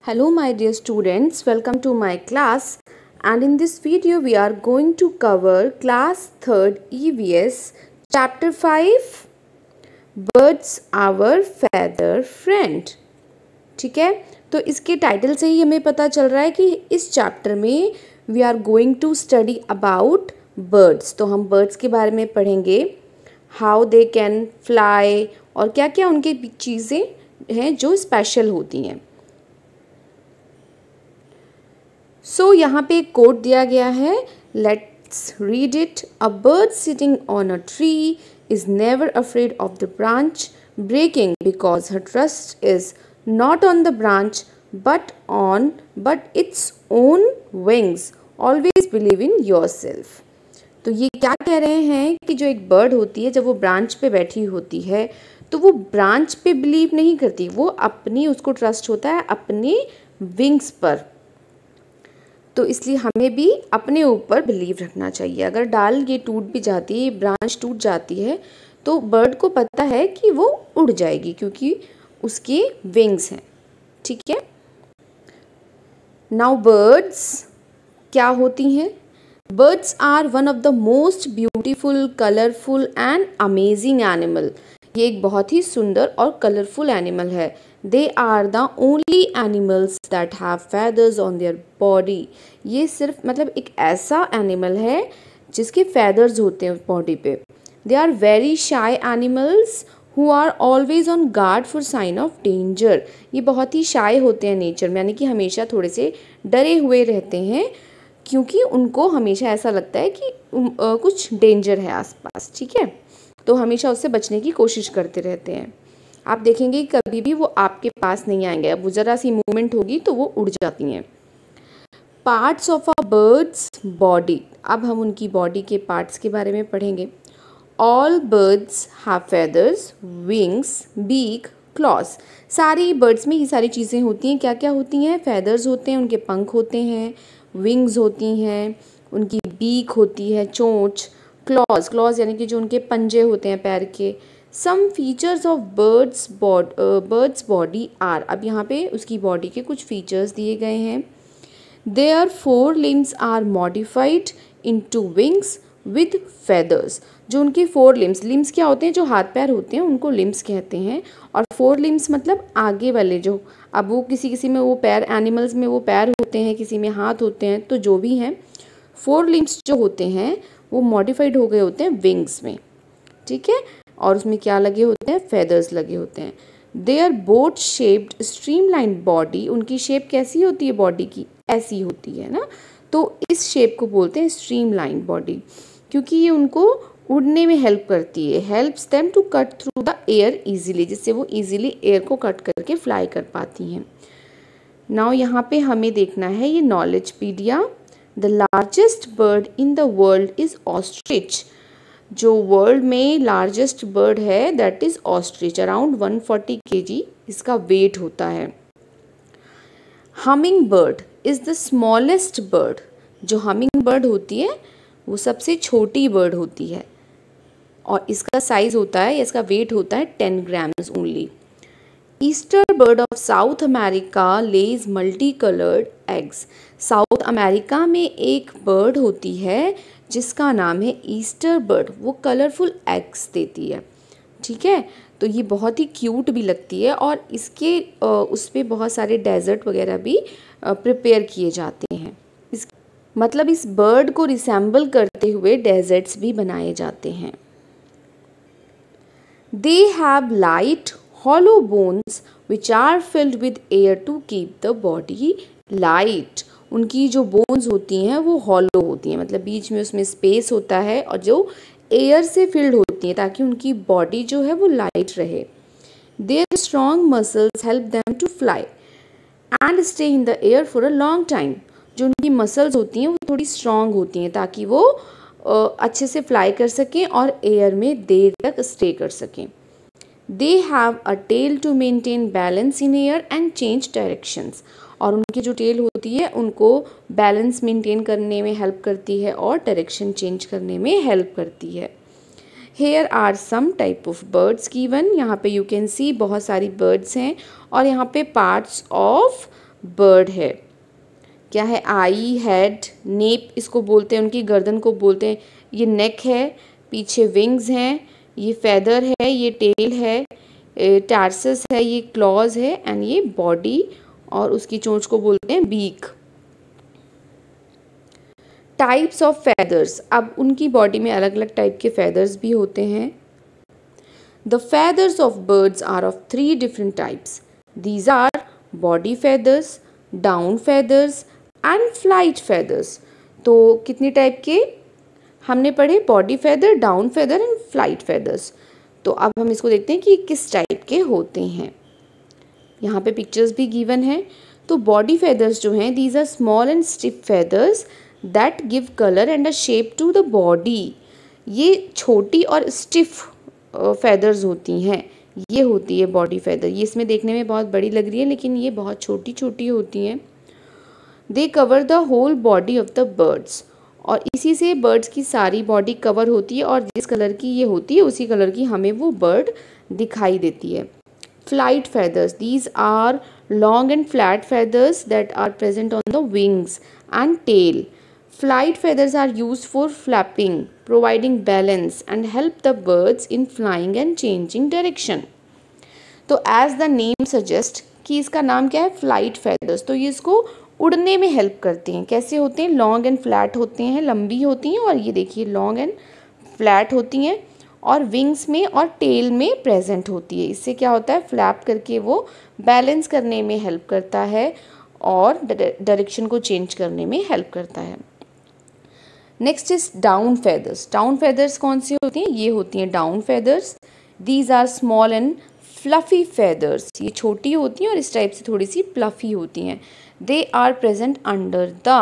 Hello my dear students, welcome to my class, and in this video we are going to cover class 3rd EVS chapter 5 Birds our feather friend। ठीक है, तो इसके title से ही हमें पता चल रहा है कि इस चैप्टर में we are going to study about birds. तो हम बर्ड्स के बारे में पढ़ेंगे, हाउ दे कैन फ्लाई और क्या क्या उनकी चीज़ें हैं जो स्पेशल होती हैं। सो यहाँ पे एक कोट दिया गया है, let's read it. A bird sitting on a tree is never afraid of the branch breaking because her trust is not on the branch but its own wings, always believe in yourself. तो ये क्या कह रहे हैं कि जो एक bird होती है जब वो ब्रांच पे बैठी होती है तो वो ब्रांच पे बिलीव नहीं करती, वो अपनी उसको ट्रस्ट होता है अपने विंग्स पर। तो इसलिए हमें भी अपने ऊपर बिलीव रखना चाहिए। अगर डाल ये टूट भी जाती है, ब्रांच टूट जाती है, तो बर्ड को पता है कि वो उड़ जाएगी क्योंकि उसके विंग्स हैं। ठीक है, नाउ बर्ड्स क्या होती हैं? Birds are one of the most beautiful, colourful and amazing animal. ये एक बहुत ही सुंदर और कलरफुल एनिमल है। They are the only animals that have feathers on their body. ये सिर्फ एक ऐसा एनिमल है जिसके फेदर्स होते हैं बॉडी पे। They are very shy animals who are always on guard for sign of danger. ये बहुत ही शाई होते हैं नेचर में, यानी कि हमेशा थोड़े से डरे हुए रहते हैं क्योंकि उनको हमेशा ऐसा लगता है कि कुछ डेंजर है आसपास। ठीक है, तो हमेशा उससे बचने की कोशिश करते रहते हैं। आप देखेंगे कभी भी वो आपके पास नहीं आएंगे, अब वो ज़रा सी मूवमेंट होगी तो वो उड़ जाती हैं। Parts of a bird's body, अब हम उनकी बॉडी के पार्ट्स के बारे में पढ़ेंगे। All birds have feathers, wings, beak, claws. सारी बर्ड्स में ये सारी चीज़ें होती हैं। क्या क्या होती हैं? फेदर्स होते हैं, उनके पंख होते हैं, विंग्स होती हैं, उनकी बीक होती है, चोंच, क्लॉज यानी कि जो उनके पंजे होते हैं पैर के। Some features of bird's body are, अब यहाँ पे उसकी बॉडी के कुछ फीचर्स दिए गए हैं। Their 4 limbs are modified into wings with feathers. जो उनके 4 लिम्स क्या होते हैं? जो हाथ पैर होते हैं उनको लिम्स कहते हैं। और 4 लिम्स मतलब आगे वाले जो, अब वो किसी में वो पैर, एनिमल्स में वो पैर होते हैं, किसी में हाथ होते हैं, तो जो भी हैं 4 लिम्स जो होते हैं वो मॉडिफाइड हो गए होते हैं विंग्स में। ठीक है, और उसमें क्या लगे होते हैं? फेदर्स लगे होते हैं। Their boat shaped streamline body, उनकी शेप कैसी होती है बॉडी की? ऐसी होती है ना, तो इस शेप को बोलते हैं स्ट्रीमलाइन बॉडी, क्योंकि ये उनको उड़ने में हेल्प करती है। Helps them to cut through the air easily, जिससे वो इजीली एयर को कट करके फ्लाई कर पाती हैं। नाउ यहाँ पे हमें देखना है ये knowledgepedia. The largest bird in the world is ostrich. जो वर्ल्ड में लार्जेस्ट बर्ड है that is ostrich, around 140 kg इसका वेट होता है। Hummingbird is the smallest bird. जो हमिंग बर्ड होती है वो सबसे छोटी बर्ड होती है और इसका साइज होता है, इसका वेट होता है 10 grams only. Easter bird of South America lays multi coloured eggs. South America में एक बर्ड होती है जिसका नाम है ईस्टर बर्ड, वो कलरफुल एग्स देती है। ठीक है, तो ये बहुत ही क्यूट भी लगती है और इसके उस पर बहुत सारे डेजर्ट वगैरह भी प्रिपेयर किए जाते हैं। इस बर्ड को रिसेंबल करते हुए डेजर्ट्स भी बनाए जाते हैं। They have light hollow bones which are filled with air to keep the body light। उनकी जो बोन्स होती हैं वो हॉलो होती हैं, मतलब बीच में उसमें स्पेस होता है और जो एयर से फिल्ड होती हैं ताकि उनकी बॉडी जो है वो लाइट रहे। Their strong muscles help them to fly and stay in the air for a long time. जो उनकी मसल्स होती हैं वो थोड़ी स्ट्रॉन्ग होती हैं ताकि वो अच्छे से फ्लाई कर सकें और एयर में देर तक स्टे कर सकें। They have a tail to maintain balance in air and change directions। और उनकी जो टेल होती है उनको बैलेंस मेंटेन करने में हेल्प करती है और डायरेक्शन चेंज करने में हेल्प करती है। Here are some type of birds given। यहाँ पे you can see बहुत सारी birds हैं और यहाँ पे parts of बर्ड है। क्या है? आई, हेड, नेप इसको बोलते हैं, उनकी गर्दन को बोलते हैं। ये नेक है, पीछे विंग्स हैं, ये फेदर है, ये टेल है, टार्सस है, ये क्लॉज है, एंड ये बॉडी और उसकी चोंच को बोलते हैं बीक। टाइप्स ऑफ फेदर्स, अब उनकी बॉडी में अलग अलग टाइप के फेदर्स भी होते हैं। The feathers of birds are of 3 different types. These are body feathers, down feathers and flight feathers. तो कितनी टाइप के हमने पढ़े? Body feather, down feather and flight feathers. तो अब हम इसको देखते हैं कि किस टाइप के होते हैं। यहाँ पे पिक्चर्स भी गिवन है। तो बॉडी फेदर्स जो हैं, these are small and stiff feathers that give colour and a shape to the body. ये छोटी और स्टिफ फेदर्स होती हैं, ये होती है बॉडी फेदर। ये इसमें देखने में बहुत बड़ी लग रही है, लेकिन ये बहुत छोटी छोटी होती हैं। They cover the whole body of the birds, और इसी से बर्ड्स की सारी बॉडी कवर होती है, और जिस कलर की ये होती है उसी कलर की हमें वो बर्ड दिखाई देती है। Flight feathers, these are long and flat feathers that are present on the wings and tail. Flight feathers are used for flapping, providing balance and help the birds in flying and changing direction. तो as the name suggest कि इसका नाम क्या है? Flight feathers। तो ये इसको उड़ने में हेल्प करते हैं। कैसे होते हैं? लॉन्ग एंड फ्लैट होते हैं, लंबी होती हैं, और ये देखिए लॉन्ग एंड फ्लैट होती हैं, और विंग्स में और टेल में प्रेजेंट होती है। इससे क्या होता है? फ्लैप करके वो बैलेंस करने में हेल्प करता है और डायरेक्शन को चेंज करने में हेल्प करता है। Next is down feathers. Down feathers कौन सी होती हैं? ये होती हैं down feathers. These are small and fluffy feathers. ये छोटी होती हैं और इस टाइप से थोड़ी सी फ्लफ़ी होती हैं। They are present under the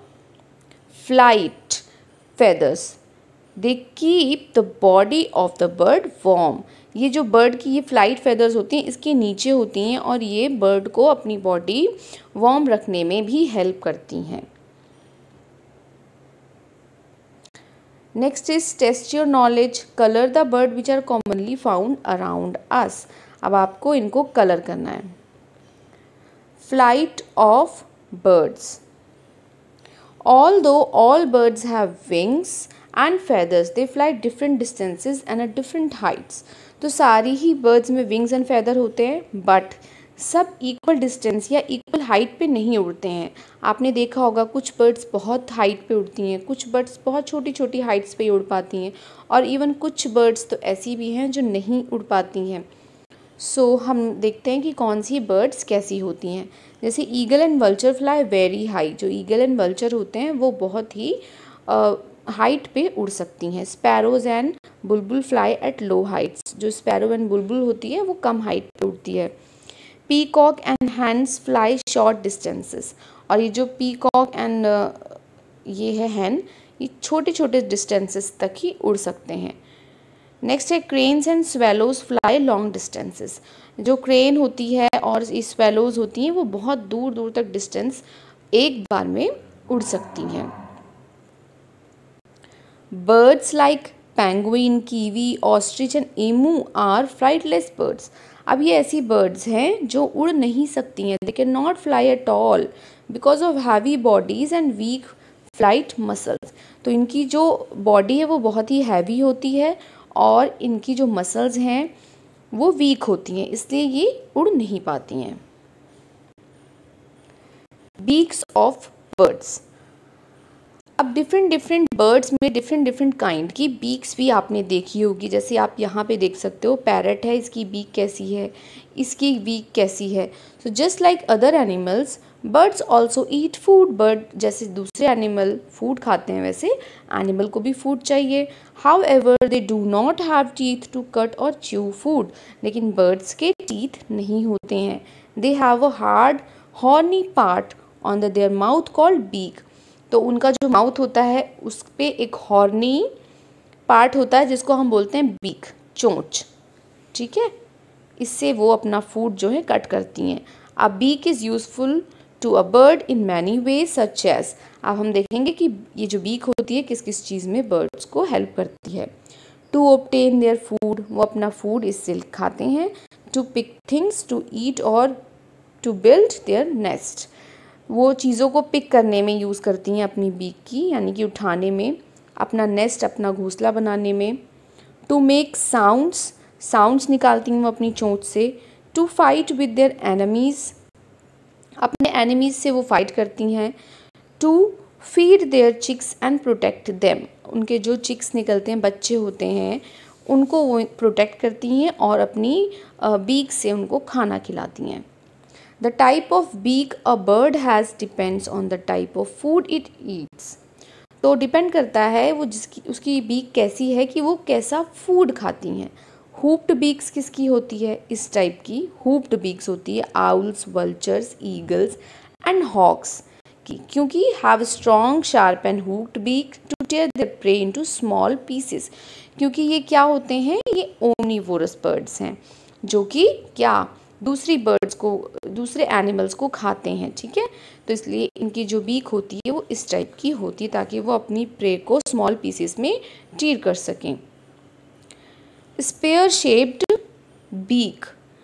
flight feathers. They keep the body of the bird warm. ये जो बर्ड की ये फ्लाइट फेदर्स होती हैं, इसके नीचे होती हैं, और ये बर्ड को अपनी बॉडी वार्म रखने में भी हेल्प करती हैं। Next is test your knowledge. Colour the bird which are commonly found around us. अब आपको इनको कलर करना है। Flight of birds. Although all birds have wings and feathers, they fly different distances and at different heights. तो सारी ही birds में wings and feather होते हैं, बट सब इक्वल डिस्टेंस या इक्वल हाइट पे नहीं उड़ते हैं। आपने देखा होगा कुछ बर्ड्स बहुत हाइट पे उड़ती हैं, कुछ बर्ड्स बहुत छोटी छोटी हाइट्स पे उड़ पाती हैं, और इवन कुछ बर्ड्स तो ऐसी भी हैं जो नहीं उड़ पाती हैं। सो हम देखते हैं कि कौन सी बर्ड्स कैसी होती हैं। जैसे eagle and vulture fly very high. जो ईगल एंड वल्चर होते हैं वो बहुत ही हाइट पे उड़ सकती हैं। Sparrows and bulbul fly at low heights. जो स्पैरो एंड बुलबुल होती है वो कम हाइट पे उड़ती है। Peacock and hens fly short distances. और ये जो पीकॉक एंड ये है हैन, ये छोटे छोटे डिस्टेंसेस तक ही उड़ सकते हैं। नेक्स्ट है cranes and swallows fly long distances. जो क्रेन होती है और स्वेलोज होती हैं वो बहुत दूर दूर तक डिस्टेंस एक बार में उड़ सकती हैं। Birds like penguin, kiwi, ostrich and emu are flightless birds. अब ये ऐसी बर्ड्स हैं जो उड़ नहीं सकती हैं। They can not fly at all because of heavy bodies and weak flight muscles. तो इनकी जो बॉडी है वो बहुत ही हैवी होती है और इनकी जो मसल्स हैं वो वीक होती हैं, इसलिए ये उड़ नहीं पाती हैं। Beaks of birds. अब डिफरेंट डिफरेंट बर्ड्स में डिफरेंट डिफरेंट काइंड की बीक्स भी आपने देखी होगी। जैसे आप यहाँ पे देख सकते हो पैरट है, इसकी बीक कैसी है, इसकी बीक कैसी है। So just like other animals, birds also eat food. Bird जैसे दूसरे एनिमल फूड खाते हैं वैसे एनिमल को भी फूड चाहिए। However they do not have teeth to cut और च्यू फूड। लेकिन बर्ड्स के टीथ नहीं होते हैं। They have a hard horny part on their mouth called beak. तो उनका जो माउथ होता है उस पर एक हॉर्नी पार्ट होता है जिसको हम बोलते हैं बीक, चोंच। ठीक है, इससे वो अपना फूड जो है कट करती हैं। A beak is useful to a bird in many ways such as. अब हम देखेंगे कि ये जो बीक होती है किस किस चीज़ में बर्ड्स को हेल्प करती है। टू ऑब्टेन देयर फूड, वो अपना फूड इससे खाते हैं। To pick things to eat और टू बिल्ड देयर नेस्ट। वो चीज़ों को पिक करने में यूज़ करती हैं अपनी बीक की, यानी कि उठाने में, अपना नेस्ट, अपना घोंसला बनाने में। टू मेक साउंड्स, साउंड्स निकालती हैं वो अपनी चोंच से। To fight with their enemies, अपने एनिमीज़ से वो फाइट करती हैं। To feed their chicks and protect them, उनके जो चिक्स निकलते हैं, बच्चे होते हैं, उनको वो प्रोटेक्ट करती हैं और अपनी बीक से उनको खाना खिलाती हैं। The type of beak a bird has depends on the type of food it eats. तो डिपेंड करता है वो जिसकी उसकी बीक कैसी है कि वो कैसा फूड खाती हैं। हुप्ड बीक्स किसकी होती है? इस टाइप की हुप्ड बीक्स होती है owls, vultures, eagles and hawks की, क्योंकि have strong sharp and hooked beak to tear their prey into small pieces. क्योंकि ये क्या होते हैं? ये ओमनीवोरस बर्ड्स हैं जो कि क्या दूसरी बर्ड्स को, दूसरे एनिमल्स को खाते हैं, ठीक है। तो इसलिए इनकी जो बीक होती है वो इस टाइप की होती है ताकि वो अपनी प्रे को स्मॉल पीसेस में टीयर कर सकें। स्पेयर शेप्ड बीक,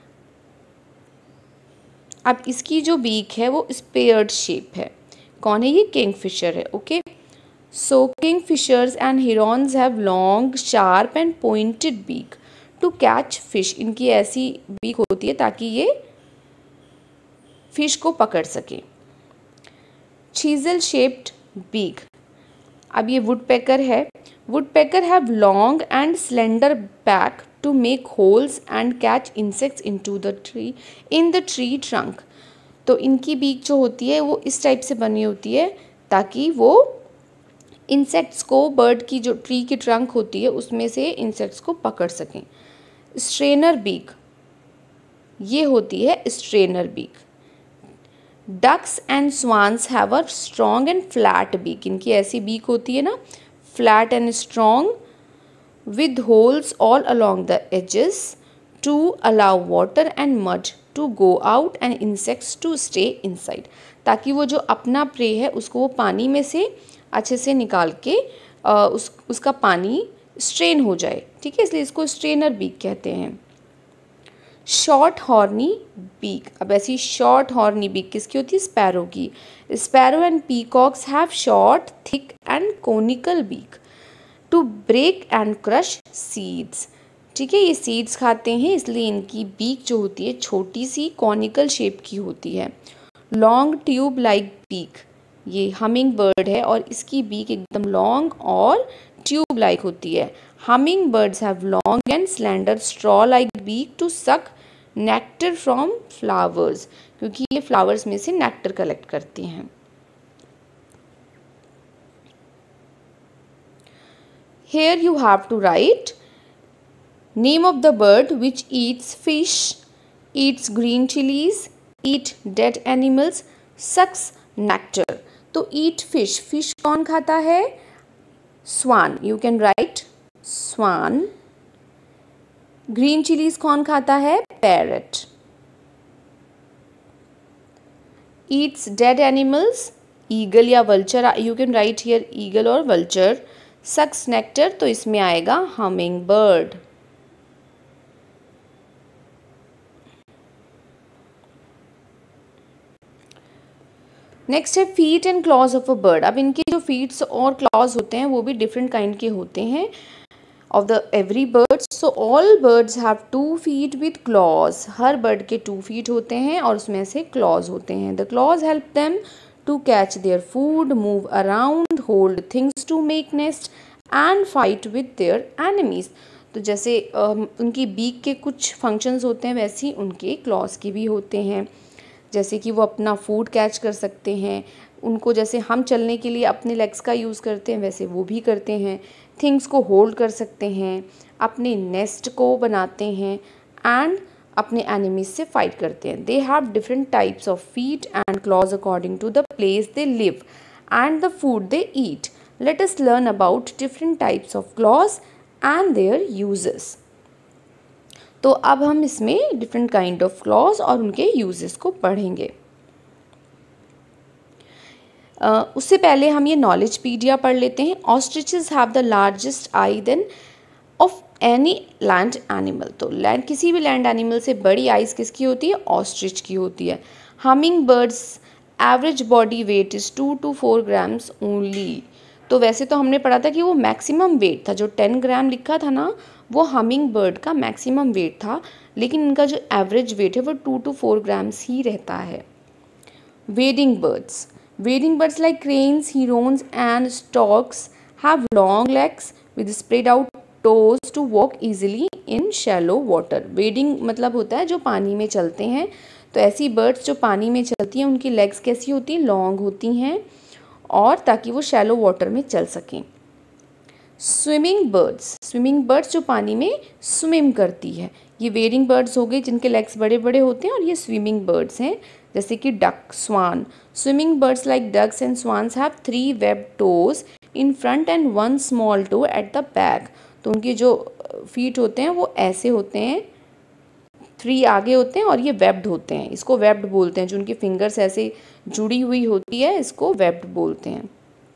अब इसकी जो बीक है वो स्पेयर्ड शेप है। कौन है ये? किंगफिशर है। Okay, so kingfishers and herons have long sharp and pointed beak to catch fish. इनकी ऐसी बीक होती है ताकि ये फिश को पकड़ सके। चीजल शेप्ड बीक, अब ये वुडपेकर है। Woodpecker have long and slender beak to make holes and catch insects into the tree in the tree trunk. तो इनकी बीक जो होती है वो इस टाइप से बनी होती है ताकि वो इंसेक्ट्स को, बर्ड की जो ट्री की ट्रंक होती है उसमें से इंसेक्ट्स को पकड़ सकें। स्ट्रेनर बीक, ये होती है strainer beak. Ducks and swans have a strong and flat beak, इनकी ऐसी बीक होती है ना, flat and strong with holes all along the edges to allow water and mud to go out and insects to stay inside, ताकि वो जो अपना pray है उसको वो पानी में से अच्छे से निकाल के उसका पानी स्ट्रेन हो जाए, ठीक है, इसलिए इसको स्ट्रेनर बीक कहते हैं। शॉर्ट हॉर्नी बीक, अब ऐसी शॉर्ट हॉर्नी बीक किसकी होती है? स्पैरो की। Sparrow and peacocks have short, thick and conical beak to break and crush seeds, ठीक है, ये सीड्स खाते हैं इसलिए इनकी बीक जो होती है छोटी सी कॉनिकल शेप की होती है। लॉन्ग ट्यूब लाइक बीक, ये हमिंग बर्ड है और इसकी बीक एकदम लॉन्ग और ट्यूब लाइक होती है। Hummingbirds have long and slender straw like beak to suck nectar from flowers, क्योंकि ये फ्लावर्स में से नेक्टर कलेक्ट करती हैं। Here you have to write name of the bird which eats fish, eats green chilies, eat dead animals, sucks nectar. तो eat fish, fish कौन खाता है? Swan. You can write swan. Green chilies कौन खाता है? Parrot. Eats dead animals, eagle या vulture. You can write here eagle or vulture. Sucks nectar, तो इसमें आएगा हमिंग बर्ड। नेक्स्ट है feet and claws of a bird. अब इनके जो फीट्स और क्लॉज होते हैं वो भी डिफरेंट काइंड के होते हैं of the every birds. So all birds have 2 feet with claws, हर बर्ड के 2 फीट होते हैं और उसमें से क्लॉज होते हैं। The claws help them to catch their food, move around, hold things to make nest and fight with their enemies. तो जैसे उनकी बीक के कुछ फंक्शंस होते हैं वैसे ही उनके क्लॉज के भी होते हैं, जैसे कि वो अपना फूड कैच कर सकते हैं, उनको जैसे हम चलने के लिए अपने लेग्स का यूज़ करते हैं वैसे वो भी करते हैं, थिंग्स को होल्ड कर सकते हैं, अपने नेस्ट को बनाते हैं एंड अपने एनिमीज से फाइट करते हैं। They have different types of feet and claws according to the place they live and the food they eat. Let us learn about different types of claws and their uses. तो अब हम इसमें different kind of clause और उनके uses को पढ़ेंगे। उससे पहले हम ये नॉलेजपीडिया पढ़ लेते हैं। Ostriches have the largest eye than of any land animal. तो लैंड, किसी भी लैंड एनिमल से बड़ी आइज़ किसकी होती है? ऑस्ट्रिच की होती है। Hummingbirds average body weight is 2 to 4 grams only. तो वैसे तो हमने पढ़ा था कि वो मैक्सिमम वेट था, जो 10 ग्राम लिखा था ना वो हमिंग बर्ड का मैक्सिमम वेट था, लेकिन इनका जो एवरेज वेट है वो 2 to 4 grams ही रहता है। wading birds. Wading birds like cranes, herons and storks have long legs with spread out toes to walk easily in shallow water. wading मतलब होता है जो पानी में चलते हैं, तो ऐसी बर्ड्स जो पानी में चलती हैं उनकी लेग्स कैसी होती हैं, लॉन्ग होती हैं, और ताकि वो शैलो वाटर में चल सकें। स्विमिंग बर्ड्स जो पानी में स्विम करती है, ये वेडिंग बर्ड्स हो गए जिनके लेग्स बड़े बड़े होते हैं, और ये स्विमिंग बर्ड्स हैं जैसे कि duck, swan. Swimming birds like ducks and swans have 3 webbed toes in front and 1 small toe at the back. तो उनके जो फीट होते हैं वो ऐसे होते हैं, 3 आगे होते हैं और ये वेब्ड होते हैं, इसको वेब्ड बोलते हैं। जो उनकी फिंगर्स ऐसे जुड़ी हुई होती है इसको वेब्ड बोलते हैं।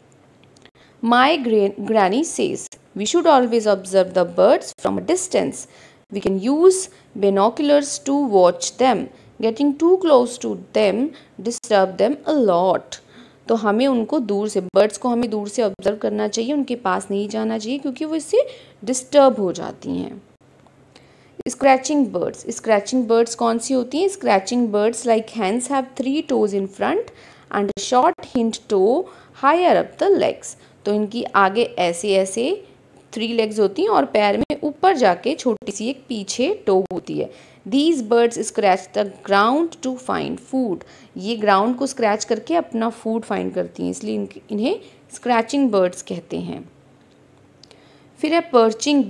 My granny says we should always observe the birds from a distance. We can use binoculars to watch them. Getting too close to them disturb them a lot. तो हमें उनको दूर से, बर्ड्स को हमें दूर से ऑब्जर्व करना चाहिए, उनके पास नहीं जाना चाहिए क्योंकि वो इससे डिस्टर्ब हो जाती हैं। स्क्रैचिंग बर्ड्स कौन सी होती हैं? Scratching birds like hens have 3 toes in front and a short hind toe higher up the legs. तो इनकी आगे ऐसे ऐसे 3 legs होती हैं और पैर में ऊपर जाके छोटी सी एक पीछे टो होती है। These birds scratch the ground to find food. ये ग्राउंड को स्क्रैच करके अपना फूड फाइंड करती हैं, इसलिए इन्हें स्क्रैचिंग बर्ड्स कहते हैं। फिर है perching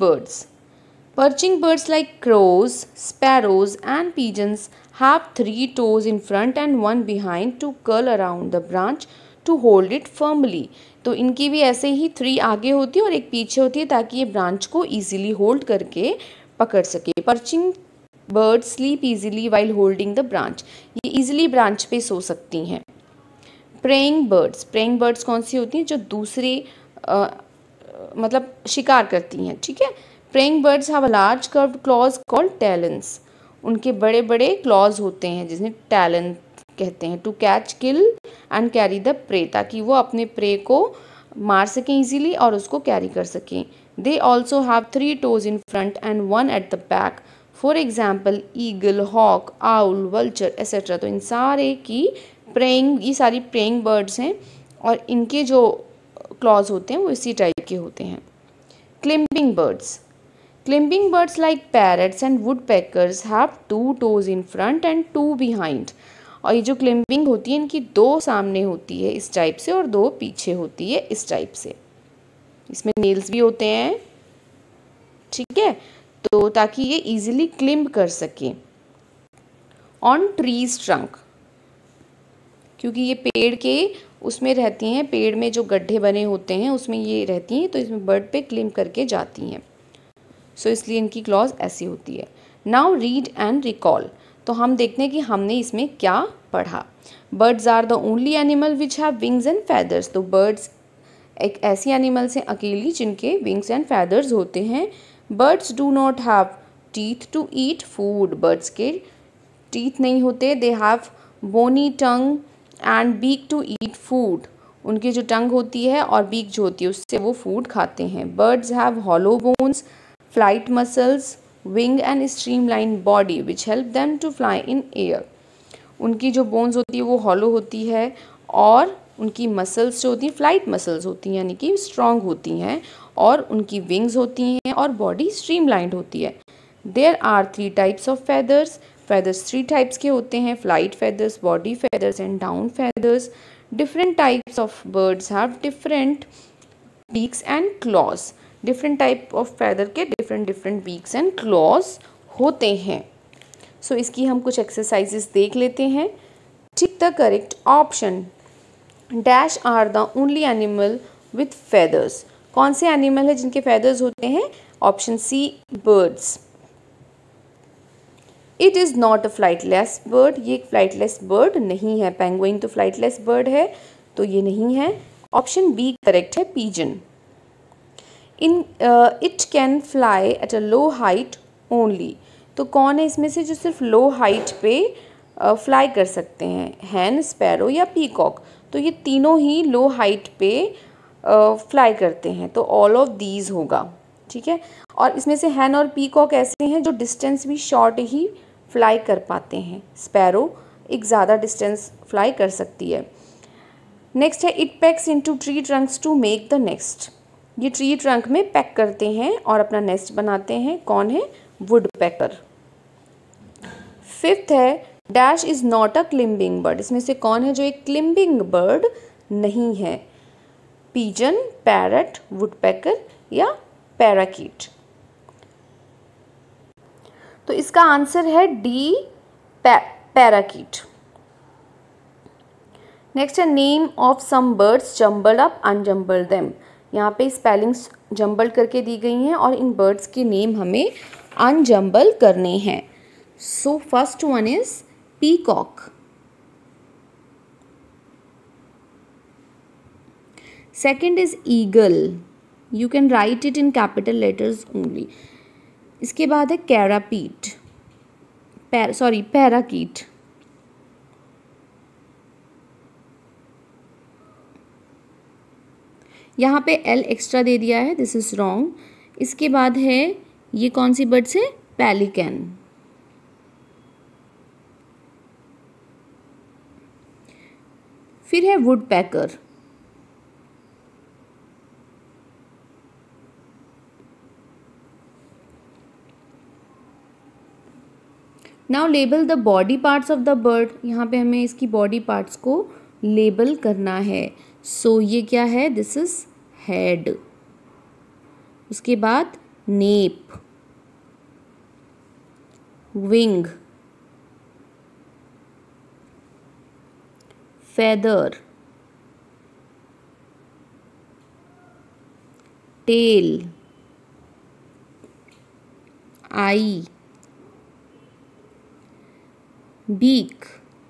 birds like crows, sparrows and pigeons have 3 toes in front and 1 behind to curl around the branch to hold it firmly. तो इनकी भी ऐसे ही 3 आगे होती है और एक पीछे होती है ताकि ये ब्रांच को इजीली होल्ड करके पकड़ सके। Perching birds sleep easily while holding the branch, ये इजीली ब्रांच पे सो सकती हैं। प्रेइंग बर्ड्स कौन सी होती हैं? जो दूसरे मतलब शिकार करती हैं, ठीक है। Preying birds have a large curved claws called talons. उनके बड़े बड़े क्लॉज होते हैं जिन्हें टैलेंट कहते हैं। To catch, kill and carry the prey, ताकि वो अपने प्रे को मार सकें इजीली और उसको कैरी कर सकें। They also have 3 toes in front and 1 at the back. For example eagle, hawk, owl, vulture etcetera. तो इन सारे की प्रेइंग, ये सारी प्रेइंग बर्ड्स हैं और इनके जो क्लॉज होते हैं वो इसी टाइप के होते हैं। Climbing birds like parrots and woodpeckers have 2 toes in front and 2 behind. और ये जो क्लिम्बिंग होती है इनकी 2 सामने होती है इस टाइप से और 2 पीछे होती है इस टाइप से। इसमें नेल्स भी होते हैं, ठीक है, तो ताकि ये इजीली क्लिम्ब कर सके। ऑन ट्रीज ट्रंक, क्योंकि ये पेड़ के उसमें रहती हैं, पेड़ में जो गड्ढे बने होते हैं उसमें ये रहती हैं, तो इसमें बर्ड पे क्लिम्ब करके जाती हैं। सो इसलिए इनकी क्लॉज ऐसी होती है। Now read and recall. तो हम देखते हैं कि हमने इसमें क्या पढ़ा। Birds are the only animal which have wings and feathers. तो बर्ड्स एक ऐसी एनिमल्स हैं अकेली जिनके विंग्स एंड फैदर्स होते हैं। Birds do not have teeth to eat food. Birds के टीथ नहीं होते। They have bony tongue and beak to eat food. उनकी जो टंग होती है और बीक जो होती है उससे वो फूड खाते हैं। Birds have hollow bones, flight muscles, wing and streamline body which help them to fly in air. उनकी जो बोन्स होती है वो हॉलो होती है और उनकी मसल्स जो होती हैं फ्लाइट मसल्स होती हैं, यानी कि स्ट्रॉन्ग होती हैं, और उनकी विंग्स होती हैं और बॉडी स्ट्रीमलाइंड होती है। There are 3 types of feathers. Feathers 3 types के होते हैं, flight feathers, body feathers and down feathers. Different types of birds have different beaks and claws. Different type of feather के डिफरेंट बीक्स एंड क्लॉज होते हैं। सो इसकी हम कुछ exercises देख लेते हैं। Tick the correct option. Dash are the only animal with feathers. कौन से एनिमल है जिनके फेदर्स होते हैं? Option C, birds. It is not a flightless bird. ये एक फ्लाइटलेस बर्ड नहीं है। पेंगुइन तो फ्लाइटलेस बर्ड है, तो ये नहीं है। ऑप्शन बी करेक्ट है, pigeon. It can fly at a low height only. तो कौन है इसमें से जो सिर्फ लो हाइट पे फ्लाई कर सकते हैं, हैन, स्पैरो या पीकॉक। तो ये तीनों ही लो हाइट पे फ्लाई करते हैं, तो ऑल ऑफ दीज होगा, ठीक है। और इसमें से हैन और पीकॉक ऐसे हैं जो डिस्टेंस भी शॉर्ट ही फ्लाई कर पाते हैं। स्पैरो एक ज़्यादा डिस्टेंस फ्लाई कर सकती है। नेक्स्ट है it pecks into tree trunks to make the nest. ये ट्री ट्रंक में पैक करते हैं और अपना नेस्ट बनाते हैं। कौन है? Woodpecker. फिफ्थ है dash is not a climbing bird. इसमें से कौन है जो एक क्लिम्बिंग बर्ड नहीं है? पिजन, पैरट, वुडपेकर या पैराकीट। तो इसका आंसर है डी, पैराकीट। नेक्स्ट है name of some birds jumbled up unjumble them. यहाँ पे स्पेलिंग्स जम्बल करके दी गई हैं और इन बर्ड्स के नेम हमें अनजम्बल करने हैं। So first one is peacock, second is eagle, you can write it in capital letters only. इसके बाद है कैरापीट, पैराकीट। यहाँ पे एल एक्स्ट्रा दे दिया है, दिस इज रॉन्ग। इसके बाद है ये कौन सी बर्ड्स है? पेलिकन। फिर है woodpecker, now label the body parts of the bird. यहाँ पे हमें इसकी बॉडी पार्ट्स को लेबल करना है। सो ये क्या है? This is head. उसके बाद nape, wing, feather, tail, eye, beak,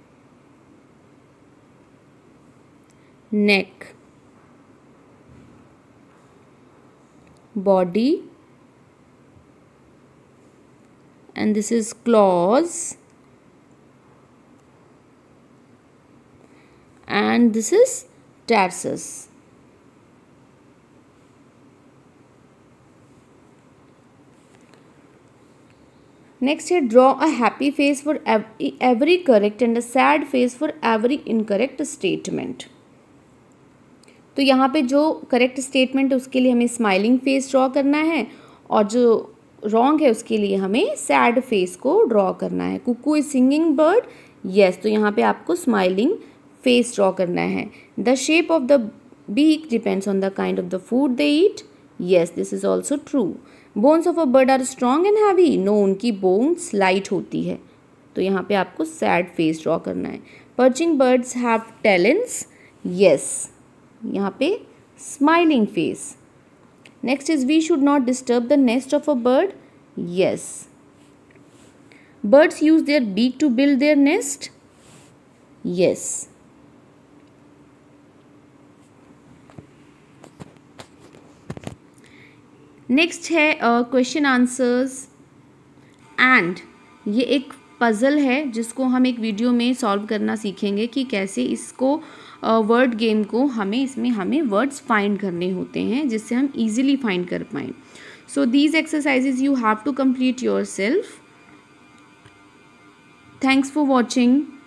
neck, body, and this is claws, and this is tarsus. Next है draw a happy face for every correct and a sad face for every incorrect statement. तो यहाँ पे जो correct statement है उसके लिए हमें smiling face draw करना है और जो रॉन्ग है उसके लिए हमें सैड फेस को ड्रॉ करना है। Cuckoo is singing bird, yes, तो यहाँ पे आपको स्माइलिंग फेस ड्रॉ करना है। The shape of the beak depends on the kind of the food they eat, yes, this is also true. Bones of a bird are strong and heavy, no, उनकी bones light होती है, तो यहाँ पे आपको sad face draw करना है। Perching birds have talons, yes, यहाँ पे smiling face. Next is we should not disturb the nest of a bird, yes. Birds use their beak to build their nest, yes. Next है question answers and, ये एक puzzle है जिसको हम एक video में सॉल्व करना सीखेंगे कि कैसे इसको वर्ड गेम को हमें वर्ड्स फाइंड करने होते हैं जिससे हम इजीली फाइंड कर पाएँ। So these exercises you have to complete yourself. Thanks for watching.